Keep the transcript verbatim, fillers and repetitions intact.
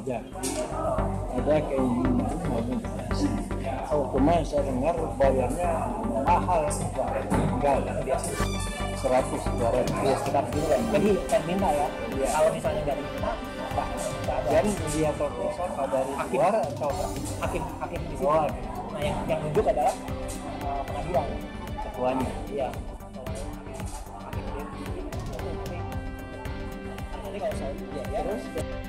jadi ada keinginan mobilitas. Oh, cuma saya dengar bayarnya mahal, enggak biasa seratus dua ratus. ya sekitar gitu kan. Jadi saya minta ya, Iya. kalau misalnya nggak diminta, nggak nggak ada. Dan dia tahu siapa dari Hakim. luar atau apa? hakim hakim di situ. Oh, Nah yang yang nunjuk adalah uh, pengadilan. ketuanya. Iya. Hakim dia. Nanti kalau saya ya, ya. Terus